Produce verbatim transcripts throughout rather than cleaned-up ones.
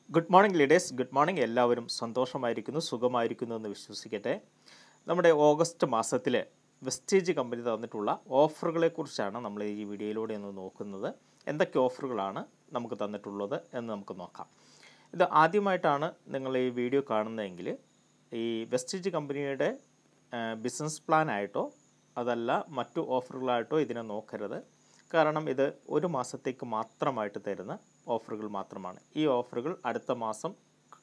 Good morning leaders, good morning. എല്ലാവരും സന്തോഷമായിരിക്കുന്നു, സുഖമായിരിക്കുന്നു എന്ന് വിശ്വസിക്കട്ടെ. നമ്മുടെ ഓഗസ്റ്റ് മാസത്തിൽ വെസ്റ്റേജ് കമ്പനി തന്നിട്ടുള്ള ഓഫറുകളെക്കുറിച്ചാണ് നമ്മൾ ഈ വീഡിയോയിലൂടെ ഒന്ന് നോക്കുന്നത്. എന്തൊക്കെ ഓഫറുകളാണ് നമുക്ക് തന്നിട്ടുള്ളത് എന്ന് നമുക്ക് നോക്കാം. ഇത് ആദ്യമായിട്ടാണ് നിങ്ങൾ ഈ വീഡിയോ കാണുന്നതെങ്കിൽ ഈ വെസ്റ്റേജ് കമ്പനിയുടെ ബിസിനസ് പ്ലാനായിട്ടോ അതല്ല മറ്റു ഓഫറുകളായിട്ടോ ഇതിനെ നോക്കരുത്. കാരണം ഇത് ഒരു മാസത്തേക്ക് മാത്രമായിട്ട് തരുന്ന ഓഫറുകൾ മാത്രമാണ്. ഈ ഓഫറുകൾ അടുത്ത മാസം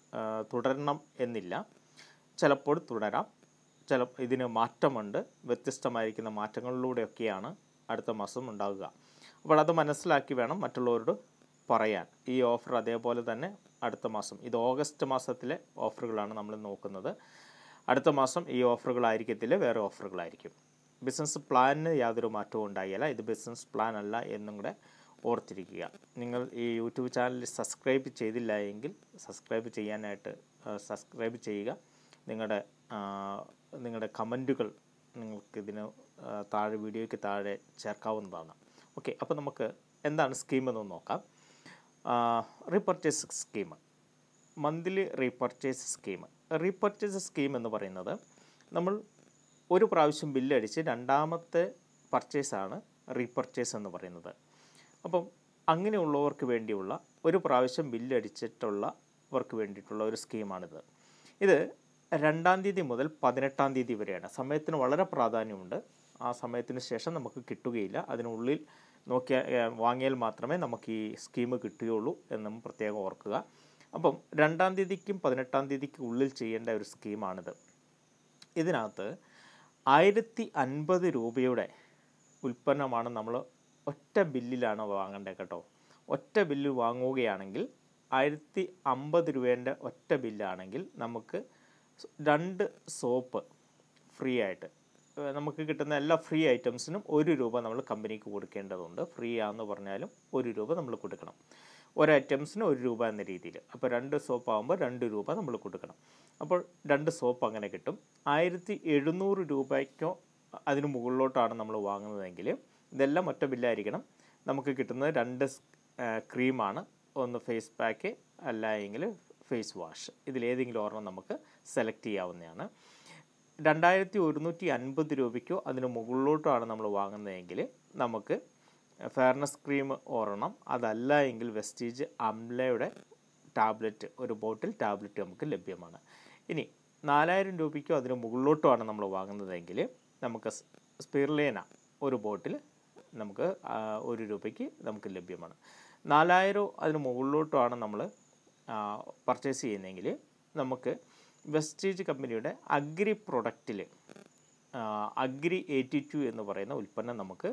തുടരണം എന്നില്ല, ചിലപ്പോൾ തുടരാം, ചില ഇതിന് മാറ്റമുണ്ട്. വ്യത്യസ്തമായിരിക്കുന്ന മാറ്റങ്ങളിലൂടെയൊക്കെയാണ് അടുത്ത മാസം ഉണ്ടാകുക. അപ്പോൾ അത് മനസ്സിലാക്കി വേണം മറ്റുള്ളവരോട് പറയാൻ. ഈ ഓഫർ അതേപോലെ തന്നെ അടുത്ത മാസം, ഇത് ഓഗസ്റ്റ് മാസത്തിലെ ഓഫറുകളാണ് നമ്മൾ നോക്കുന്നത്. അടുത്ത മാസം ഈ ഓഫറുകളായിരിക്കത്തില്ല, വേറെ ഓഫറുകളായിരിക്കും. ബിസിനസ് പ്ലാനിന് യാതൊരു മാറ്റവും ഉണ്ടായില്ല. ഇത് ബിസിനസ് പ്ലാൻ അല്ല എന്നും കൂടെ ഓർത്തിരിക്കുക. നിങ്ങൾ ഈ യൂട്യൂബ് ചാനൽ സബ്സ്ക്രൈബ് ചെയ്തില്ല എങ്കിൽ സബ്സ്ക്രൈബ് ചെയ്യാനായിട്ട് സബ്സ്ക്രൈബ് ചെയ്യുക. നിങ്ങളുടെ നിങ്ങളുടെ കമൻറ്റുകൾ നിങ്ങൾക്കിതിന് താഴെ വീഡിയോയ്ക്ക് താഴെ ചേർക്കാവുന്നതാണ്. ഓക്കെ, അപ്പോൾ നമുക്ക് എന്താണ് സ്കീമെന്ന് നോക്കാം. Repurchase scheme, monthly repurchase scheme. Repurchase scheme എന്ന് പറയുന്നത് നമ്മൾ ഒരു പ്രാവശ്യം ബില്ലടിച്ച് രണ്ടാമത്തെ പർച്ചേസാണ് റീപർച്ചേസ് എന്ന് പറയുന്നത്. അപ്പം അങ്ങനെയുള്ളവർക്ക് വേണ്ടിയുള്ള ഒരു പ്രാവശ്യം ബില്ലടിച്ചിട്ടുള്ളവർക്ക് വേണ്ടിയിട്ടുള്ള ഒരു സ്കീമാണിത്. ഇത് രണ്ടാം തീയതി മുതൽ പതിനെട്ടാം തീയതി വരെയാണ്. സമയത്തിന് വളരെ പ്രാധാന്യമുണ്ട്. ആ സമയത്തിന് ശേഷം നമുക്ക് കിട്ടുകയില്ല. അതിനുള്ളിൽ നോക്കിയാൽ വാങ്ങിയാൽ മാത്രമേ നമുക്ക് ഈ സ്കീം കിട്ടുകയുള്ളൂ എന്നും പ്രത്യേകം ഓർക്കുക. അപ്പം രണ്ടാം തീയതിക്കും പതിനെട്ടാം തീയതിക്കും ഉള്ളിൽ ചെയ്യേണ്ട ഒരു സ്കീമാണിത്. ഇതിനകത്ത് ആയിരത്തി അൻപത് രൂപയുടെ ഉൽപ്പന്നമാണ് നമ്മൾ ഒറ്റ ബില്ലിലാണ് വാങ്ങേണ്ടത് കേട്ടോ. ഒറ്റ ബില്ല് വാങ്ങുകയാണെങ്കിൽ ആയിരത്തി അമ്പത് രൂപേൻ്റെ ഒറ്റ ബില്ലാണെങ്കിൽ നമുക്ക് രണ്ട് സോപ്പ് ഫ്രീ ആയിട്ട്, നമുക്ക് കിട്ടുന്ന എല്ലാ ഫ്രീ ഐറ്റംസിനും ഒരു രൂപ നമ്മൾ കമ്പനിക്ക് കൊടുക്കേണ്ടതുണ്ട്. ഫ്രീ ആണെന്ന് പറഞ്ഞാലും ഒരു രൂപ നമ്മൾ കൊടുക്കണം. ഒരു ഐറ്റംസിന് ഒരു രൂപ എന്ന രീതിയിൽ. അപ്പോൾ രണ്ട് സോപ്പ് ആകുമ്പോൾ രണ്ട് രൂപ നമ്മൾ കൊടുക്കണം. അപ്പോൾ രണ്ട് സോപ്പ് അങ്ങനെ കിട്ടും. ആയിരത്തി എഴുന്നൂറ് രൂപയ്ക്കോ അതിന് മുകളിലോട്ടാണ് നമ്മൾ വാങ്ങുന്നതെങ്കിൽ ഇതെല്ലാം ഒറ്റ ബില്ലായിരിക്കണം. നമുക്ക് കിട്ടുന്നത് രണ്ട് ക്രീമാണ്. ഒന്ന് ഫേസ് പാക്ക്, അല്ല എങ്കിൽ ഫേസ് വാഷ്. ഇതിലേതെങ്കിലും ഒരെണ്ണം നമുക്ക് സെലക്ട് ചെയ്യാവുന്നതാണ്. രണ്ടായിരത്തി ഒരുന്നൂറ്റി അൻപത് രൂപയ്ക്കോ അതിന് മുകളിലോട്ടാണ് നമ്മൾ വാങ്ങുന്നതെങ്കിൽ നമുക്ക് ഫെയർനെസ് ക്രീം ഒരെണ്ണം, അതല്ല എങ്കിൽ വെസ്റ്റീജ് അംലയുടെ ടാബ്ലറ്റ്, ഒരു ബോട്ടിൽ ടാബ്ലറ്റ് നമുക്ക് ലഭ്യമാണ്. ഇനി നാലായിരം രൂപയ്ക്കോ അതിന് മുകളിലോട്ടുമാണ് നമ്മൾ വാങ്ങുന്നതെങ്കിൽ നമുക്ക് സ്പിർലേന ഒരു ബോട്ടിൽ നമുക്ക് ഒരു രൂപയ്ക്ക് നമുക്ക് ലഭ്യമാണ്. നാലായിരം അതിന് മുകളിലോട്ടുമാണ് നമ്മൾ പർച്ചേസ് ചെയ്യുന്നതെങ്കിൽ നമുക്ക് വെസ്റ്റീജ് കമ്പനിയുടെ അഗ്രി പ്രൊഡക്റ്റിൽ അഗ്രി എയ്റ്റി ടു എന്ന് പറയുന്ന ഉൽപ്പന്നം നമുക്ക്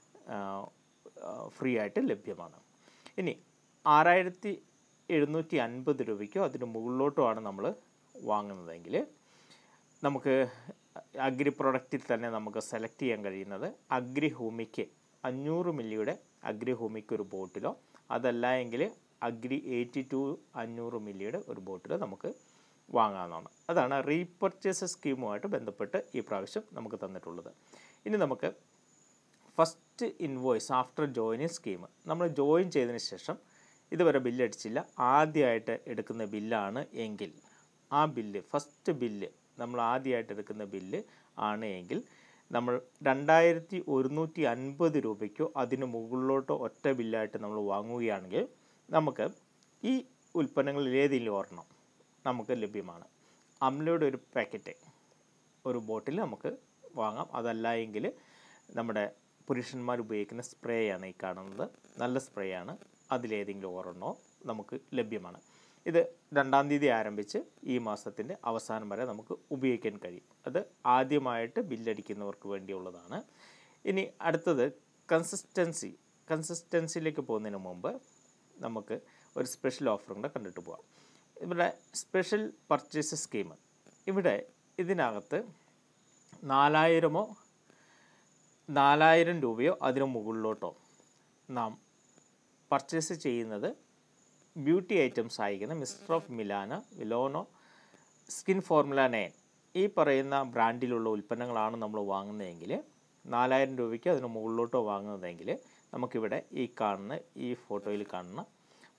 ഫ്രീ ആയിട്ട് ലഭ്യമാണ്. ഇനി ആറായിരത്തി എഴുന്നൂറ്റി അൻപത് രൂപയ്ക്കോ അതിന് മുകളിലോട്ടുമാണ് നമ്മൾ വാങ്ങുന്നതെങ്കിൽ നമുക്ക് അഗ്രി പ്രൊഡക്റ്റിൽ തന്നെ നമുക്ക് സെലക്ട് ചെയ്യാൻ കഴിയുന്നത് അഗ്രി ഹൂമിക്ക് അഞ്ഞൂറ് മില്ലിയുടെ അഗ്രി ഹൂമിക്ക് ഒരു ബോട്ടിലോ, അതല്ല എങ്കിൽ അഗ്രി എയ്റ്റി ടു അഞ്ഞൂറ് മില്ലിയുടെ ഒരു ബോട്ടിലോ നമുക്ക് വാങ്ങാവുന്നതാണ്. അതാണ് റീപർച്ചേസ് സ്കീമുമായിട്ട് ബന്ധപ്പെട്ട് ഈ പ്രാവശ്യം നമുക്ക് തന്നിട്ടുള്ളത്. ഇനി നമുക്ക് first invoice after joining scheme. നമ്മൾ ജോയിൻ ചെയ്തതിന് ശേഷം ഇതുവരെ ബില്ലടിച്ചില്ല, ആദ്യമായിട്ട് എടുക്കുന്ന ബില്ലാണ് എങ്കിൽ ആ ബില്ല്, ഫസ്റ്റ് ബില്ല് നമ്മൾ ആദ്യമായിട്ട് എടുക്കുന്ന ബില്ല് ആണ് എങ്കിൽ നമ്മൾ രണ്ടായിരത്തി ഒരുന്നൂറ്റി അൻപത് രൂപയ്ക്കോ അതിന് മുകളിലോട്ടോ ഒറ്റ ബില്ലായിട്ട് നമ്മൾ വാങ്ങുകയാണെങ്കിൽ നമുക്ക് ഈ ഉൽപ്പന്നങ്ങളിൽ ഏതെങ്കിലും ഒരെണ്ണം നമുക്ക് ലഭ്യമാണ്. അംലയുടെ ഒരു പാക്കറ്റ്, ഒരു ബോട്ടിൽ നമുക്ക് വാങ്ങാം. അതല്ല എങ്കിൽ നമ്മുടെ പുരുഷന്മാർ ഉപയോഗിക്കുന്ന സ്പ്രേ ആണ് ഈ കാണുന്നത്, നല്ല സ്പ്രേ ആണ്. അതിലേതെങ്കിലും ഒരെണ്ണോ നമുക്ക് ലഭ്യമാണ്. ഇത് രണ്ടാം തീയതി ആരംഭിച്ച് ഈ മാസത്തിൻ്റെ അവസാനം വരെ നമുക്ക് ഉപയോഗിക്കാൻ കഴിയും. അത് ആദ്യമായിട്ട് ബില്ലടിക്കുന്നവർക്ക് വേണ്ടിയുള്ളതാണ്. ഇനി അടുത്തത് കൺസിസ്റ്റൻസി. കൺസിസ്റ്റൻസിയിലേക്ക് പോകുന്നതിന് മുമ്പ് നമുക്ക് ഒരു സ്പെഷ്യൽ ഓഫറും കൂടെ കണ്ടിട്ട് പോകാം. ഇവിടെ സ്പെഷ്യൽ പർച്ചേസ് സ്കീം, ഇവിടെ ഇതിനകത്ത് നാലായിരമോ നാലായിരം രൂപയോ അതിന് മുകളിലോട്ടോ നാം പർച്ചേസ് ചെയ്യുന്നത് ബ്യൂട്ടി ഐറ്റംസ് ആയിരിക്കുന്ന മിസ്റ്റർ ഓഫ് മിലാന, വിലോനോ, സ്കിൻ ഫോർമുല നയൻ ഈ പറയുന്ന ബ്രാൻഡിലുള്ള ഉൽപ്പന്നങ്ങളാണ് നമ്മൾ വാങ്ങുന്നതെങ്കിൽ, നാലായിരം രൂപയ്ക്ക് അതിന് മുകളിലോട്ടോ വാങ്ങുന്നതെങ്കിൽ നമുക്കിവിടെ ഈ കാണുന്ന ഈ ഫോട്ടോയിൽ കാണുന്ന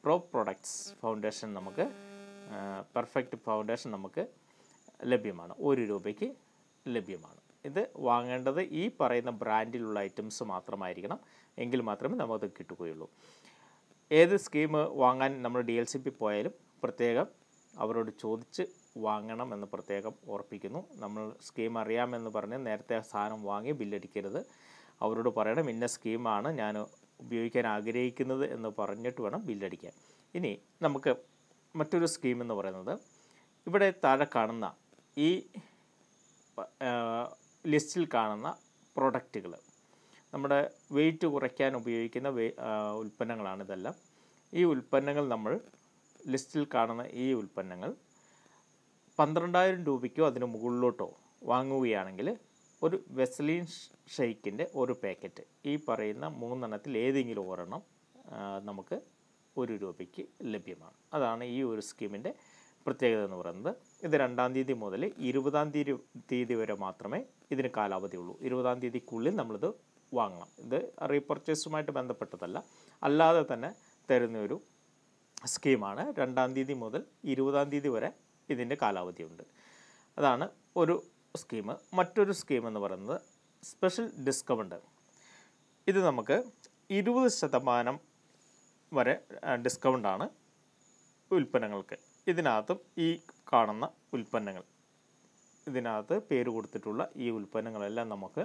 പ്രോ പ്രൊഡക്ട്സ് ഫൗണ്ടേഷൻ നമുക്ക് പെർഫെക്റ്റ് ഫൗണ്ടേഷൻ നമുക്ക് ലഭ്യമാണ്, ഒരു രൂപയ്ക്ക് ലഭ്യമാണ്. ഇത് വാങ്ങേണ്ടത് ഈ പറയുന്ന ബ്രാൻഡിലുള്ള ഐറ്റംസ് മാത്രമായിരിക്കണം, എങ്കിൽ മാത്രമേ നമുക്കത് കിട്ടുകയുള്ളൂ. ഏത് സ്കീം വാങ്ങാൻ നമ്മൾ ഡി എൽ സി പി പോയാലും പ്രത്യേകം അവരോട് ചോദിച്ച് വാങ്ങണം എന്ന് പ്രത്യേകം ഓർപ്പിക്കുന്നു. നമ്മൾ സ്കീം അറിയാമെന്ന് പറഞ്ഞ് നേരത്തെ സാധനം വാങ്ങി ബില്ലടിക്കരുത്. അവരോട് പറയണം ഇന്ന സ്കീമാണ് ഞാൻ ഉപയോഗിക്കാൻ ആഗ്രഹിക്കുന്നത് എന്ന് പറഞ്ഞിട്ട് വേണം ബില്ലടിക്കാൻ. ഇനി നമുക്ക് മറ്റൊരു സ്കീം എന്ന് പറയുന്നത് ഇവിടെ താഴെ കാണുന്ന ഈ ലിസ്റ്റിൽ കാണുന്ന പ്രൊഡക്റ്റുകൾ, നമ്മുടെ വെയിറ്റ് കുറയ്ക്കാൻ ഉപയോഗിക്കുന്ന ഉൽപ്പന്നങ്ങളാണ് ഇതെല്ലാം. ഈ ഉൽപ്പന്നങ്ങൾ നമ്മൾ ലിസ്റ്റിൽ കാണുന്ന ഈ ഉൽപ്പന്നങ്ങൾ പന്ത്രണ്ടായിരം രൂപയ്ക്കോ അതിന് മുകളിലോട്ടോ വാങ്ങുകയാണെങ്കിൽ ഒരു വെസ്ലീൻ ഷെയ്ക്കിൻ്റെ ഒരു പാക്കറ്റ്, ഈ പറയുന്ന മൂന്നെണ്ണത്തിൽ ഏതെങ്കിലും ഒരെണ്ണം നമുക്ക് ഒരു രൂപയ്ക്ക് ലഭ്യമാണ്. അതാണ് ഈ ഒരു സ്കീമിൻ്റെ പ്രത്യേകത എന്ന് പറയുന്നത്. ഇത് രണ്ടാം തീയതി മുതൽ ഇരുപതാം തീയതി തീയതി വരെ മാത്രമേ ഇതിന് കാലാവധിയുള്ളൂ. ഇരുപതാം തീയതിക്കുള്ളിൽ നമ്മളിത് വാങ്ങണം. ഇത് റീപർച്ചേസുമായിട്ട് ബന്ധപ്പെട്ടതല്ല, അല്ലാതെ തന്നെ തരുന്നൊരു സ്കീമാണ്. രണ്ടാം തീയതി മുതൽ ഇരുപതാം തീയതി വരെ ഇതിൻ്റെ കാലാവധിയുണ്ട്. അതാണ് ഒരു സ്കീം. മറ്റൊരു സ്കീം എന്ന് പറയുന്നത് സ്പെഷ്യൽ ഡിസ്കൗണ്ട്. ഇത് നമുക്ക് ഇരുപത് ശതമാനം വരെ ഡിസ്കൗണ്ടാണ് ഉൽപ്പന്നങ്ങൾക്ക്. ഇതിനകത്തും ഈ കാണുന്ന ഉൽപ്പന്നങ്ങൾ, ഇതിനകത്ത് പേര് കൊടുത്തിട്ടുള്ള ഈ ഉൽപ്പന്നങ്ങളെല്ലാം നമുക്ക്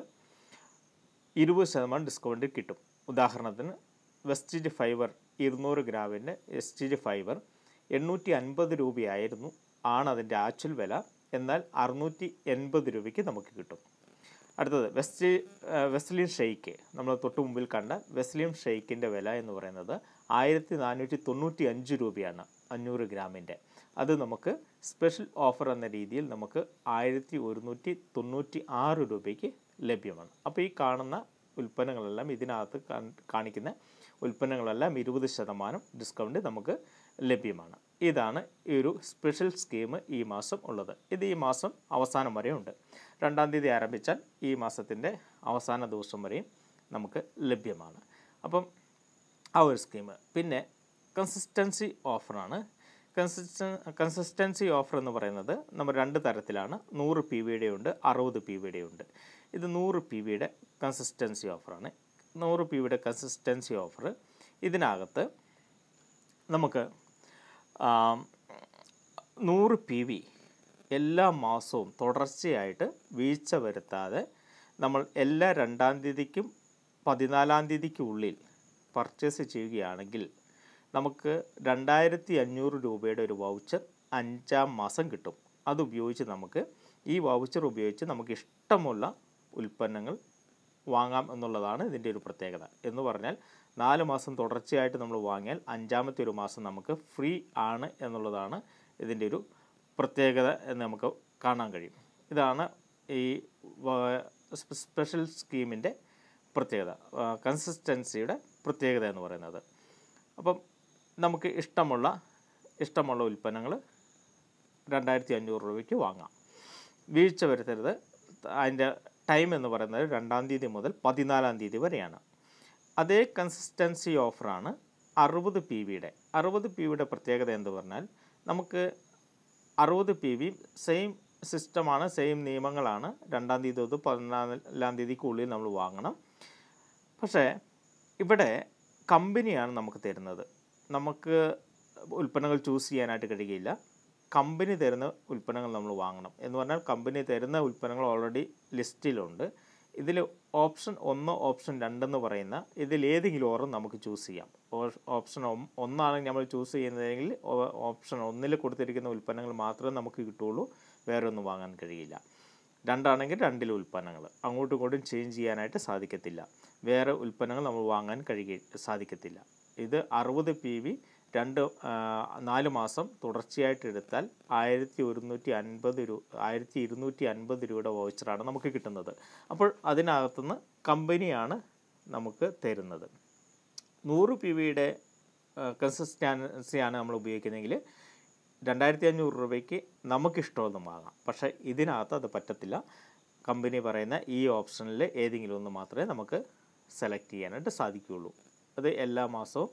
ഇരുപത് ശതമാനം ഡിസ്കൗണ്ട് കിട്ടും. ഉദാഹരണത്തിന് വെസ്റ്റീജ് ഫൈബർ ഇരുന്നൂറ് ഗ്രാമിൻ്റെ വെസ്റ്റീജ് ഫൈബർ എണ്ണൂറ്റി അൻപത് രൂപയായിരുന്നു ആണ് അതിൻ്റെ ആക്ച്വൽ വില. എന്നാൽ അറുന്നൂറ്റി എൺപത് രൂപയ്ക്ക് നമുക്ക് കിട്ടും. അടുത്തത് വെസ്റ്റ് വെസ്ലിൻ ഷെയ്ക്ക്, നമ്മൾ തൊട്ട് മുമ്പിൽ കണ്ട വെസ്ലിൻ ഷെയ്ക്കിൻ്റെ വില എന്ന് പറയുന്നത് ആയിരത്തി നാനൂറ്റി തൊണ്ണൂറ്റി അഞ്ച് രൂപയാണ് അഞ്ഞൂറ് ഗ്രാമിൻ്റെ. അത് നമുക്ക് സ്പെഷ്യൽ ഓഫർ എന്ന രീതിയിൽ നമുക്ക് ആയിരത്തി ഒരുന്നൂറ്റി തൊണ്ണൂറ്റി ആറ് രൂപയ്ക്ക് ലഭ്യമാണ്. അപ്പോൾ ഈ കാണുന്ന ഉൽപ്പന്നങ്ങളെല്ലാം, ഇതിനകത്ത് കാണിക്കുന്ന ഉൽപ്പന്നങ്ങളെല്ലാം ഇരുപത് ശതമാനം ഡിസ്കൗണ്ട് നമുക്ക് ലഭ്യമാണ്. ഇതാണ് ഈ ഒരു സ്പെഷ്യൽ സ്കീം ഈ മാസം ഉള്ളത്. ഇത് ഈ മാസം അവസാനം വരെ ഉണ്ട്. രണ്ടാം തീയതി ആരംഭിച്ചാൽ ഈ മാസത്തിൻ്റെ അവസാന ദിവസം വരെയും നമുക്ക് ലഭ്യമാണ്. അപ്പം ആ ഒരു സ്കീം. പിന്നെ കൺസിസ്റ്റൻസി ഓഫറാണ്. കൺസിസ്റ്റൻ കൺസിസ്റ്റൻസി ഓഫർ എന്ന് പറയുന്നത് നമ്മൾ രണ്ട് തരത്തിലാണ്. നൂറ് പി വിയുടെ ഉണ്ട്, അറുപത് പി വിയുടെ ഉണ്ട്. ഇത് നൂറ് പി വിയുടെ കൺസിസ്റ്റൻസി ഓഫറാണ്. നൂറ് പി വിയുടെ കൺസിസ്റ്റൻസി ഓഫർ, ഇതിനകത്ത് നമുക്ക് നൂറ് പി വി എല്ലാ മാസവും തുടർച്ചയായിട്ട് വീഴ്ച വരുത്താതെ നമ്മൾ എല്ലാ രണ്ടാം തീയതിക്കും പതിനാലാം തീയതിക്കുള്ളിൽ പർച്ചേസ് ചെയ്യുകയാണെങ്കിൽ നമുക്ക് രണ്ടായിരത്തി അഞ്ഞൂറ് രൂപയുടെ ഒരു വൗച്ചർ അഞ്ചാം മാസം കിട്ടും. അതുപയോഗിച്ച് നമുക്ക് ഈ വൗച്ചർ ഉപയോഗിച്ച് നമുക്ക് ഇഷ്ടമുള്ള ഉൽപ്പന്നങ്ങൾ വാങ്ങാം എന്നുള്ളതാണ് ഇതിൻ്റെ ഒരു പ്രത്യേകത. എന്ന് പറഞ്ഞാൽ നാല് മാസം തുടർച്ചയായിട്ട് നമ്മൾ വാങ്ങിയാൽ അഞ്ചാമത്തെ ഒരു മാസം നമുക്ക് ഫ്രീ ആണ് എന്നുള്ളതാണ് ഇതിൻ്റെ ഒരു പ്രത്യേകത എന്ന് നമുക്ക് കാണാൻ കഴിയും. ഇതാണ് ഈ സ്പെഷ്യൽ സ്കീമിൻ്റെ പ്രത്യേകത, കൺസിസ്റ്റൻസിയുടെ പ്രത്യേകത എന്ന് പറയുന്നത്. അപ്പം നമുക്ക് ഇഷ്ടമുള്ള ഇഷ്ടമുള്ള ഉൽപ്പന്നങ്ങൾ രണ്ടായിരത്തി അഞ്ഞൂറ് രൂപയ്ക്ക് വാങ്ങാം. വീഴ്ച വരുത്തരുത്. അതിൻ്റെ ടൈം എന്ന് പറയുന്നത് രണ്ടാം തീയതി മുതൽ പതിനാലാം തീയതി വരെയാണ്. അതേ കൺസിസ്റ്റൻസി ഓഫറാണ് അറുപത് പി വിയുടെ. അറുപത് പി വിയുടെ പ്രത്യേകത എന്ന് പറഞ്ഞാൽ നമുക്ക് അറുപത് പി വി സെയിം സിസ്റ്റമാണ്, സെയിം നിയമങ്ങളാണ്. രണ്ടാം തീയതി തൊട്ട് പതിനാലാം തീയതിക്കുള്ളിൽ നമ്മൾ വാങ്ങണം. പക്ഷേ ഇവിടെ കമ്പനിയാണ് നമുക്ക് തരുന്നത്. നമുക്ക് ഉൽപ്പന്നങ്ങൾ ചൂസ് ചെയ്യാനായിട്ട് കഴിയുകയില്ല. കമ്പനി തരുന്ന ഉൽപ്പന്നങ്ങൾ നമ്മൾ വാങ്ങണം. എന്ന് പറഞ്ഞാൽ കമ്പനി തരുന്ന ഉൽപ്പന്നങ്ങൾ ഓൾറെഡി ലിസ്റ്റിലുണ്ട്. ഇതിൽ ഓപ്ഷൻ ഒന്ന്, ഓപ്ഷൻ രണ്ടെന്ന് പറയുന്ന ഇതിലേതെങ്കിലും ഓരം നമുക്ക് ചൂസ് ചെയ്യാം. ഓപ്ഷൻ ഒന്നാണെങ്കിൽ നമ്മൾ ചൂസ് ചെയ്യുന്നതെങ്കിൽ ഓപ്ഷൻ ഒന്നിൽ കൊടുത്തിരിക്കുന്ന ഉൽപ്പന്നങ്ങൾ മാത്രമേ നമുക്ക് കിട്ടുകയുള്ളൂ, വേറെ ഒന്നും വാങ്ങാൻ കഴിയില്ല. രണ്ടാണെങ്കിൽ രണ്ടിലെ ഉൽപ്പന്നങ്ങൾ അങ്ങോട്ടും ഇങ്ങോട്ടും ചേഞ്ച് ചെയ്യാനായിട്ട് സാധിക്കത്തില്ല. വേറെ ഉൽപ്പന്നങ്ങൾ നമ്മൾ വാങ്ങാൻ കഴിയുക സാധിക്കത്തില്ല. ഇത് അറുപത് പി വി രണ്ട് നാല് മാസം തുടർച്ചയായിട്ട് എടുത്താൽ ആയിരത്തി ഒരുന്നൂറ്റി അൻപത് രൂപ ആയിരത്തി ഇരുന്നൂറ്റി അൻപത് രൂപയുടെ വൗച്ചറാണ് നമുക്ക് കിട്ടുന്നത്. അപ്പോൾ അതിനകത്തുനിന്ന് കമ്പനിയാണ് നമുക്ക് തരുന്നത്. നൂറ് പി വിയുടെ കൺസിസ്റ്റൻസിയാണ് നമ്മൾ ഉപയോഗിക്കുന്നതെങ്കിൽ രണ്ടായിരത്തി അഞ്ഞൂറ് രൂപയ്ക്ക് നമുക്കിഷ്ടമൊന്നും വാങ്ങാം. പക്ഷേ ഇതിനകത്ത് അത് പറ്റത്തില്ല. കമ്പനി പറയുന്ന ഈ ഓപ്ഷനിൽ ഏതെങ്കിലും ഒന്ന് മാത്രമേ നമുക്ക് സെലക്ട് ചെയ്യാനായിട്ട് സാധിക്കുകയുള്ളൂ. അത് എല്ലാ മാസവും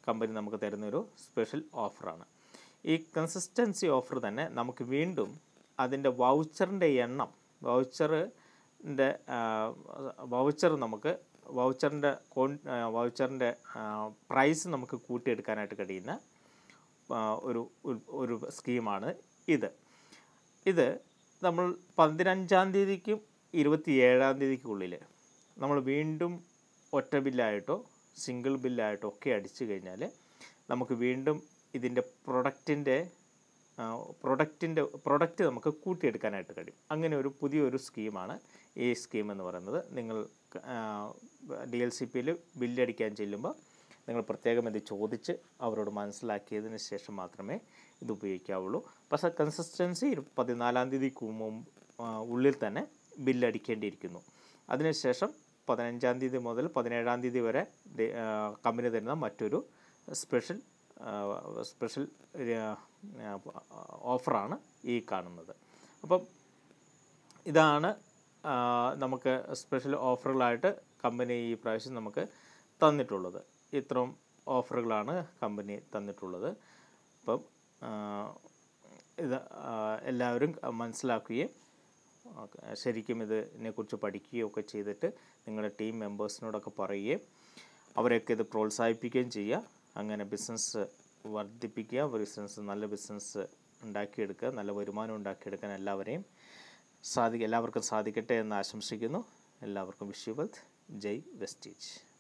കമ്പനി നമുക്ക് തരുന്നൊരു സ്പെഷ്യൽ ഓഫറാണ്. ഈ കൺസിസ്റ്റൻസി ഓഫർ തന്നെ നമുക്ക് വീണ്ടും അതിൻ്റെ വൗച്ചറിൻ്റെ എണ്ണം വൗച്ചറിൻ്റെ വൗച്ചർ നമുക്ക് വൗച്ചറിൻ്റെ കോൺ വൗച്ചറിൻ്റെ പ്രൈസ് നമുക്ക് കൂട്ടിയെടുക്കാനായിട്ട് കഴിയുന്ന ഒരു ഒരു സ്കീമാണ് ഇത്. ഇത് നമ്മൾ പതിനഞ്ചാം തീയതിക്കും ഇരുപത്തി ഏഴാം തീയതിക്കുള്ളിൽ നമ്മൾ വീണ്ടും ഒറ്റ ബില്ലായിട്ടോ സിംഗിൾ ബില്ലായിട്ടോ ഒക്കെ അടിച്ചു കഴിഞ്ഞാൽ നമുക്ക് വീണ്ടും ഇതിൻ്റെ പ്രൊഡക്റ്റിൻ്റെ പ്രൊഡക്റ്റിൻ്റെ പ്രൊഡക്റ്റ് നമുക്ക് കൂട്ടിയെടുക്കാനായിട്ട് കഴിയും. അങ്ങനെ ഒരു പുതിയൊരു സ്കീമാണ് ഈ സ്കീം എന്ന് പറയുന്നത്. നിങ്ങൾ ഡി എൽ സി പിയിൽ ബില്ലടിക്കാൻ ചെല്ലുമ്പോൾ നിങ്ങൾ പ്രത്യേകം ഇത് ചോദിച്ച് അവരോട് മനസ്സിലാക്കിയതിന് ശേഷം മാത്രമേ ഇത് ഉപയോഗിക്കാവുള്ളൂ. പക്ഷേ കൺസിസ്റ്റൻസി പതിനാലാം തീയതിക്ക് മുമ്പ് ഉള്ളിൽ തന്നെ ബില്ലടിക്കേണ്ടിയിരിക്കുന്നു. അതിനുശേഷം പതിനഞ്ചാം തീയതി മുതൽ പതിനേഴാം തീയതി വരെ കമ്പനി തരുന്ന മറ്റൊരു സ്പെഷ്യൽ സ്പെഷ്യൽ ഓഫറാണ് ഈ കാണുന്നത്. അപ്പം ഇതാണ് നമുക്ക് സ്പെഷ്യൽ ഓഫറുകളായിട്ട് കമ്പനി ഈ പ്രാവശ്യം നമുക്ക് തന്നിട്ടുള്ളത്. ഇത്രയും ഓഫറുകളാണ് കമ്പനി തന്നിട്ടുള്ളത്. അപ്പം ഇത് എല്ലാവരും മനസ്സിലാക്കുകയും ശരിക്കും ഇതിനെക്കുറിച്ച് പഠിക്കുകയും ഒക്കെ ചെയ്തിട്ട് നിങ്ങളുടെ ടീം മെമ്പേഴ്സിനോടൊക്കെ പറയുകയും അവരെയൊക്കെ ഇത് പ്രോത്സാഹിപ്പിക്കുകയും ചെയ്യുക. അങ്ങനെ ബിസിനസ് വർദ്ധിപ്പിക്കുക, ബിസിനസ് നല്ല ബിസിനസ് ഉണ്ടാക്കിയെടുക്കുക, നല്ല വരുമാനം ഉണ്ടാക്കിയെടുക്കാൻ എല്ലാവരെയും സാധിക്കും എല്ലാവർക്കും സാധിക്കട്ടെ എന്ന് ആശംസിക്കുന്നു. എല്ലാവർക്കും വിഷ് യു വെൽത്ത്. ജയ് വെസ്റ്റീജ്.